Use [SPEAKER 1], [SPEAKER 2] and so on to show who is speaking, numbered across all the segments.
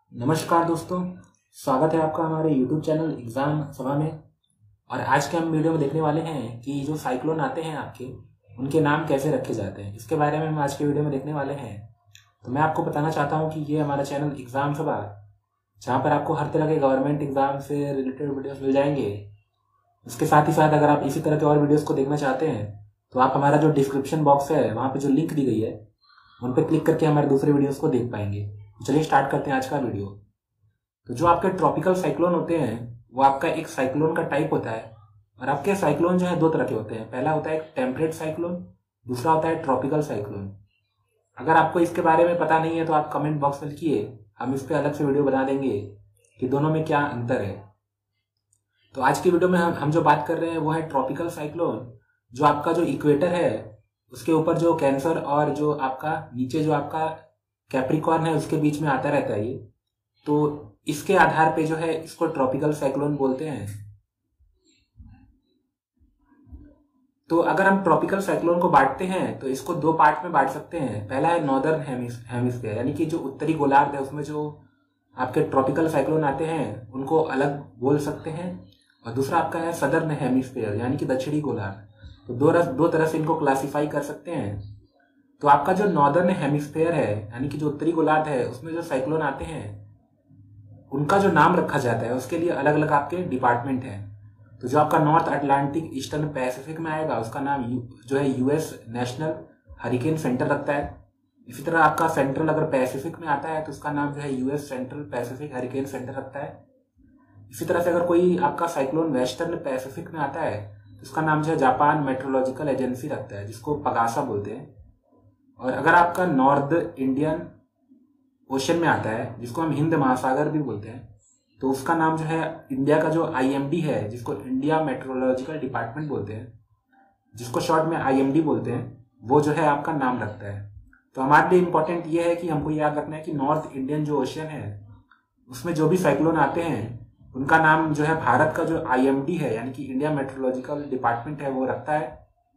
[SPEAKER 1] नमस्कार दोस्तों, स्वागत है आपका हमारे YouTube चैनल एग्जाम सभा में। और आज के हम वीडियो में देखने वाले हैं कि जो साइक्लोन आते हैं आपके, उनके नाम कैसे रखे जाते हैं। इसके बारे में हम आज के वीडियो में देखने वाले हैं। तो मैं आपको बताना चाहता हूं कि ये हमारा चैनल एग्जाम सभा, जहां पर आपको हर तरह के गवर्नमेंट एग्जाम से रिलेटेड वीडियोस मिल जाएंगे। इसके साथ ही साथ अगर आप इसी तरह के और वीडियोस को देखना चाहते हैं तो आप हमारा जो डिस्क्रिप्शन बॉक्स है वहाँ पे जो लिंक दी गई है उन पर क्लिक करके हमारे दूसरे वीडियोस को देख पाएंगे। चलिए स्टार्ट करते हैं आज का वीडियो। तो जो आपके ट्रॉपिकल साइक्लोन होते हैं वो आपका एक साइक्लोन का टाइप होता है। और आपके साइक्लोन जो है दो तरह के होते हैं। पहला होता है एक टेम्परेट साइक्लोन, दूसरा होता है ट्रॉपिकल साइक्लोन। अगर आपको इसके बारे में पता नहीं है तो आप कमेंट बॉक्स में लिखिए, हम इस पर अलग से वीडियो बना देंगे कि दोनों में क्या अंतर है। तो आज की वीडियो में हम जो बात कर रहे हैं वो है ट्रॉपिकल साइक्लोन, जो आपका जो इक्वेटर है उसके ऊपर जो कैंसर और जो आपका नीचे जो आपका कैप्रिकॉर्न है उसके बीच में आता रहता है ये। तो इसके आधार पे जो है इसको ट्रॉपिकल साइक्लोन बोलते हैं। तो अगर हम ट्रॉपिकल साइक्लोन को बांटते हैं तो इसको दो पार्ट में बांट सकते हैं। पहला है नॉर्दर्न हेमिस्फीयर, यानी कि जो उत्तरी गोलार्ध है उसमें जो आपके ट्रॉपिकल साइक्लोन आते हैं उनको अलग बोल सकते हैं। और दूसरा आपका है सदर्न हेमिस्फीयर, यानी कि दक्षिणी गोलार्ध। तो दो तरह से इनको क्लासिफाई कर सकते हैं। तो आपका जो नॉर्दर्न हेमिस्फीयर है, यानी कि जो उत्तरी गोलार्ध है, उसमें जो साइक्लोन आते हैं उनका जो नाम रखा जाता है उसके लिए अलग अलग आपके डिपार्टमेंट हैं। तो जो आपका नॉर्थ अटलांटिक ईस्टर्न पैसिफिक में आएगा उसका नाम जो है यूएस नेशनल हरिकेन सेंटर रखता है। इसी तरह आपका सेंट्रल अगर पैसिफिक में आता है तो उसका नाम जो है US central Pacific hurricane centre रखता है। इसी तरह से अगर कोई आपका साइक्लोन वेस्टर्न पैसिफिक में आता है तो उसका नाम जो है जापान मेट्रोलॉजिकल एजेंसी रखता है, जिसको पगासा बोलते हैं। और अगर आपका नॉर्थ इंडियन ओशन में आता है, जिसको हम हिंद महासागर भी बोलते हैं, तो उसका नाम जो है इंडिया का जो आईएमडी है, जिसको इंडिया मेट्रोलॉजिकल डिपार्टमेंट बोलते हैं, जिसको शॉर्ट में आईएमडी बोलते हैं, वो जो है आपका नाम रखता है। तो हमारे लिए इंपॉर्टेंट ये है कि हमको याद रखना है कि नॉर्थ इंडियन जो ओशन है उसमें जो भी साइक्लोन आते हैं उनका नाम जो है भारत का जो आईएमडी है, यानी कि इंडिया मेट्रोलॉजिकल डिपार्टमेंट है, वो रखता है।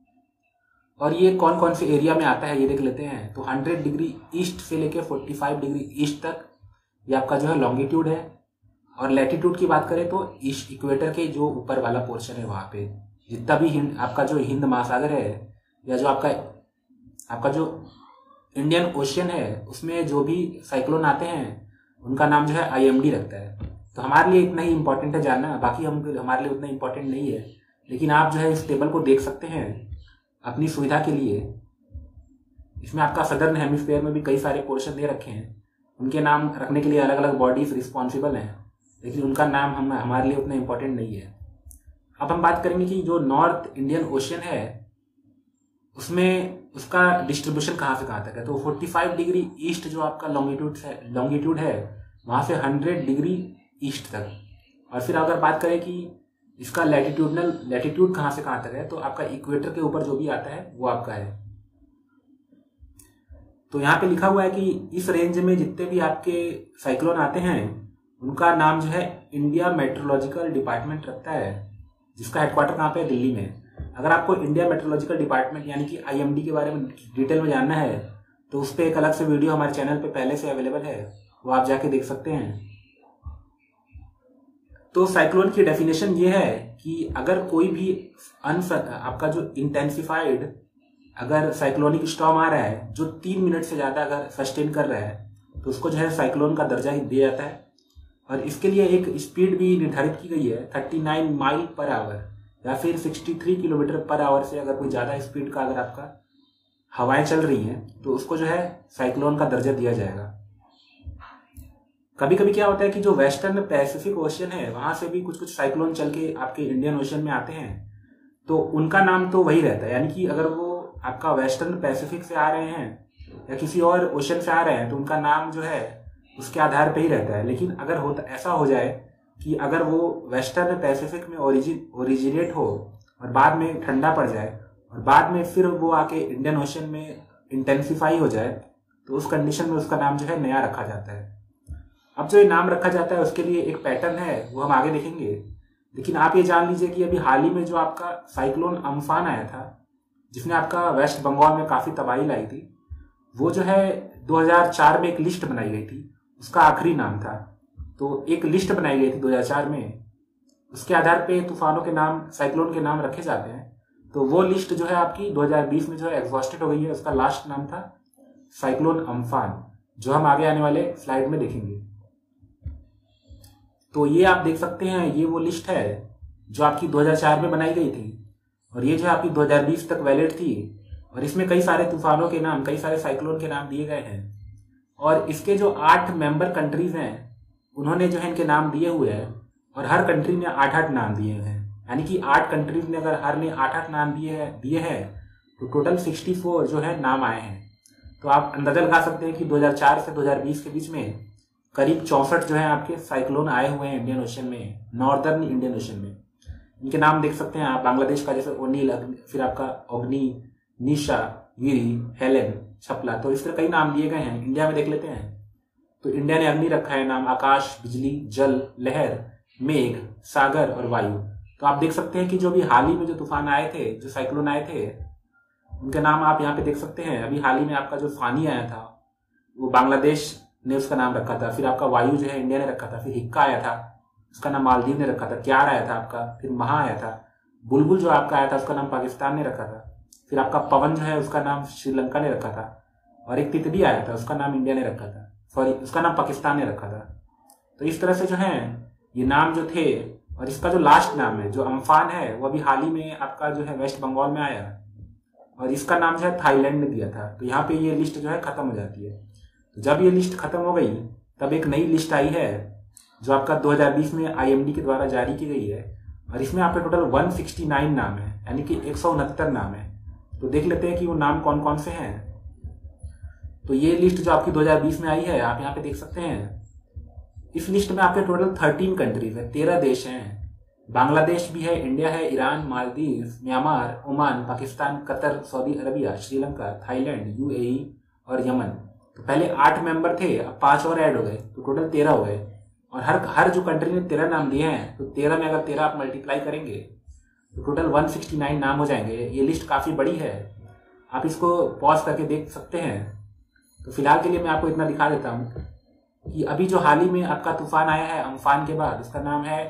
[SPEAKER 1] और ये कौन कौन से एरिया में आता है ये देख लेते हैं। तो 100 डिग्री ईस्ट से लेके 45 डिग्री ईस्ट तक ये आपका जो है लॉन्गिट्यूड है। और लैटिट्यूड की बात करें तो ईस्ट इक्वेटर के जो ऊपर वाला पोर्शन है वहां पे जितना भी आपका जो हिंद महासागर है या जो आपका जो इंडियन ओशियन है उसमें जो भी साइक्लोन आते हैं उनका नाम जो है आईएमडी रखता है। तो हमारे लिए इतना ही इंपॉर्टेंट है जानना, बाकी हमारे लिए उतना इंपॉर्टेंट नहीं है। लेकिन आप जो है इस टेबल को देख सकते हैं अपनी सुविधा के लिए। इसमें आपका सदर्न हेमिस्फीयर में भी कई सारे पोर्शन दे रखे हैं, उनके नाम रखने के लिए अलग अलग बॉडीज रिस्पॉन्सिबल हैं, लेकिन उनका नाम हमारे लिए उतना इंपॉर्टेंट नहीं है। अब हम बात करेंगे कि जो नॉर्थ इंडियन ओशन है उसमें उसका डिस्ट्रीब्यूशन कहाँ से कहाँ तक है। तो 45 डिग्री ईस्ट जो आपका लॉन्गिट्यूड है वहां से 100 डिग्री ईस्ट तक। और फिर अगर बात करें कि इसका लैटिट्यूड कहाँ से कहाँ तक है, तो आपका इक्वेटर के ऊपर जो भी आता है वो आपका है। तो यहाँ पे लिखा हुआ है कि इस रेंज में जितने भी आपके साइक्लोन आते हैं उनका नाम जो है इंडिया मेट्रोलॉजिकल डिपार्टमेंट रखता है, जिसका हेडक्वार्टर कहाँ पे है, दिल्ली में। अगर आपको इंडिया मेट्रोलॉजिकल डिपार्टमेंट यानी कि आईएमडी के बारे में डिटेल में जानना है तो उस पर एक अलग से वीडियो हमारे चैनल पे पहले से अवेलेबल है, वो आप जाके देख सकते हैं। तो साइक्लोन की डेफिनेशन ये है कि अगर कोई भी आपका जो इंटेंसिफाइड अगर साइक्लोनिक स्टॉर्म आ रहा है जो 3 मिनट से ज्यादा अगर सस्टेन कर रहा है तो उसको जो है साइक्लोन का दर्जा ही दिया जाता है। और इसके लिए एक स्पीड भी निर्धारित की गई है 39 माइल पर आवर या फिर 63 किलोमीटर पर आवर से अगर कोई ज्यादा स्पीड का अगर आपका हवाएं चल रही हैं तो उसको जो है साइक्लोन का दर्जा दिया जाएगा। कभी कभी क्या होता है कि जो वेस्टर्न पैसिफिक ओशन है वहां से भी कुछ कुछ साइक्लोन चल के आपके इंडियन ओशन में आते हैं, तो उनका नाम तो वही रहता है। यानी कि अगर वो आपका वेस्टर्न पैसिफिक से आ रहे हैं या किसी और ओशन से आ रहे हैं तो उनका नाम जो है उसके आधार पे ही रहता है। लेकिन अगर ऐसा हो जाए कि अगर वो वेस्टर्न पैसिफिक में ओरिजिनेट हो और बाद में ठंडा पड़ जाए और बाद में फिर वो आके इंडियन ओशन में इंटेंसिफाई हो जाए, तो उस कंडीशन में उसका नाम जो है नया रखा जाता है। अब जो ये नाम रखा जाता है उसके लिए एक पैटर्न है, वो हम आगे देखेंगे। लेकिन आप ये जान लीजिए कि अभी हाल ही में जो आपका साइक्लोन अम्फान आया था जिसने आपका वेस्ट बंगाल में काफी तबाही लाई थी, वो जो है 2004 में एक लिस्ट बनाई गई थी उसका आखिरी नाम था। तो एक लिस्ट बनाई गई थी 2004 में, उसके आधार पे तूफानों के नाम, साइक्लोन के नाम रखे जाते हैं। तो वो लिस्ट जो है आपकी 2020 में जो है एग्जॉस्टेड हो गई है। उसका लास्ट नाम था साइक्लोन अम्फान, जो हम आगे आने वाले स्लाइड में देखेंगे। तो ये आप देख सकते हैं, ये वो लिस्ट है जो आपकी 2004 में बनाई गई थी, और ये जो है आपकी 2020 तक वैलिड थी। और इसमें कई सारे तूफानों के नाम, कई सारे साइक्लोन के नाम दिए गए हैं। और इसके जो 8 मेंबर कंट्रीज हैं, उन्होंने जो है इनके नाम दिए हुए हैं, और हर कंट्री ने 8-8 नाम दिए हैं। यानी कि 8 कंट्रीज ने अगर हर ने 8-8 नाम दिए हैं तो टोटल 64 जो है नाम आए हैं। तो आप अंदाजा लगा सकते हैं कि 2004 से 2020 के बीच में करीब 64 जो है आपके साइक्लोन आए हुए हैं इंडियन ओशन में, नॉर्दर्न इंडियन ओशन में। इनके नाम देख सकते हैं आप, बांग्लादेश का जैसे ओनील, फिर आपका अग्नि, निशा, वीरी, हेलेन, छपला, तो इस तरह कई नाम दिए गए हैं। इंडिया में देख लेते हैं तो इंडिया ने अग्नि रखा है नाम, आकाश, बिजली, जल, लहर, मेघ, सागर और वायु। तो आप देख सकते हैं कि जो भी हाल ही में जो तूफान आए थे, जो साइक्लोन आए थे, उनके नाम आप यहाँ पे देख सकते हैं। अभी हाल ही में आपका जो फानी आया था वो बांग्लादेश ने उसका नाम रखा था। फिर आपका वायु जो है इंडिया ने रखा था। फिर हिक्का आया था, उसका नाम मालदीव ने रखा था। क्यार आया था आपका, फिर महा आया था। बुलबुल जो आपका आया था उसका नाम पाकिस्तान ने रखा था। फिर आपका पवन जो है उसका नाम श्रीलंका ने रखा था। और एक तितली आया था, उसका नाम इंडिया ने रखा था, सॉरी उसका नाम पाकिस्तान ने रखा था। तो इस तरह से जो है ये नाम जो थे, और इसका जो लास्ट नाम है जो अम्फान है, वो अभी हाल ही में आपका जो है वेस्ट बंगाल में आया, और इसका नाम जो है थाईलैंड ने दिया था। तो यहाँ पे ये लिस्ट जो है खत्म हो जाती है। तो जब ये लिस्ट खत्म हो गई तब एक नई लिस्ट आई है जो आपका 2020 में IMD के द्वारा जारी की गई है, और इसमें आपके टोटल 169 नाम है, यानी कि 169 नाम है। तो देख लेते हैं कि वो नाम कौन कौन से हैं। तो ये लिस्ट जो आपकी 2020 में आई है, आप यहाँ पे देख सकते हैं। इस लिस्ट में आपके टोटल 13 कंट्रीज है, 13 देश हैं। बांग्लादेश भी है, इंडिया है, Iran, Maldives, Myanmar, Oman, Pakistan, Qatar, Saudi Arabia, Sri Lanka, Thailand, UAE और यमन। तो पहले 8 मेंबर थे, अब 5 और ऐड हो गए, तो टोटल 13 हो गए। और हर जो कंट्री ने 13 नाम दिए हैं, तो 13 में अगर 13 आप मल्टीप्लाई करेंगे तो टोटल 169 नाम हो जाएंगे। ये लिस्ट काफी बड़ी है, आप इसको पॉज करके देख सकते हैं। तो फिलहाल के लिए मैं आपको इतना दिखा देता हूं कि अभी जो हाल ही में आपका तूफान आया है अम्फान के बाद, उसका नाम है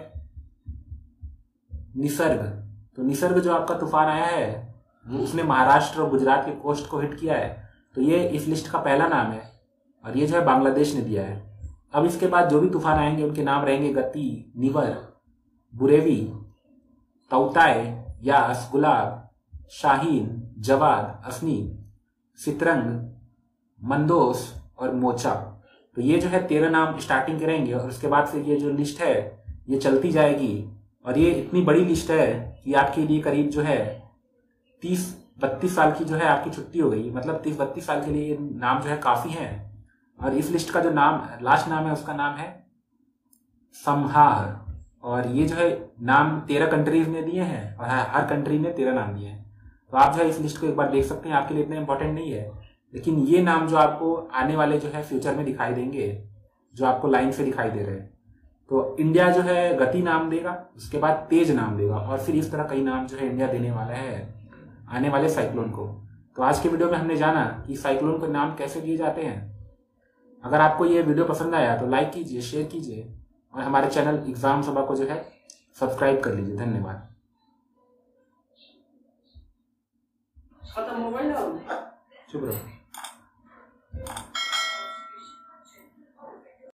[SPEAKER 1] निसर्ग। तो निसर्ग जो आपका तूफान आया है वो उसने महाराष्ट्र और गुजरात के कोस्ट को हिट किया है। तो ये इस लिस्ट का पहला नाम है, और ये जो है बांग्लादेश ने दिया है। अब इसके बाद जो भी तूफान आएंगे उनके नाम रहेंगे गति, निवर, बुरेवी, तौताए, यास, गुलाब, शाहीन, जवाद, असनी, सितरंग, मंदोस और मोचा। तो ये जो है 13 नाम स्टार्टिंग के रहेंगे, और उसके बाद फिर ये जो लिस्ट है ये चलती जाएगी। और ये इतनी बड़ी लिस्ट है कि आपके लिए करीब जो है 30-32 साल की जो है आपकी छुट्टी हो गई। मतलब 30-32 साल के लिए ये नाम जो है काफी है। और इस लिस्ट का जो नाम लास्ट नाम है उसका नाम है समहार। और ये जो है नाम 13 कंट्रीज ने दिए हैं, और हर कंट्री ने 13 नाम दिए हैं। तो आप जो है इस लिस्ट को एक बार देख सकते हैं, आपके लिए इतना इंपॉर्टेंट नहीं है, लेकिन ये नाम जो आपको आने वाले जो है फ्यूचर में दिखाई देंगे, जो आपको लाइन से दिखाई दे रहे हैं। तो इंडिया जो है गति नाम देगा, उसके बाद तेज नाम देगा, और फिर इस तरह कई नाम जो है इंडिया देने वाला है आने वाले साइक्लोन को। तो आज के वीडियो में हमने जाना कि साइक्लोन को नाम कैसे दिए जाते हैं। अगर आपको ये वीडियो पसंद आया तो लाइक कीजिए, शेयर कीजिए, और हमारे चैनल एग्जाम सभा को जो है सब्सक्राइब कर लीजिए। धन्यवाद। शुभ रहो।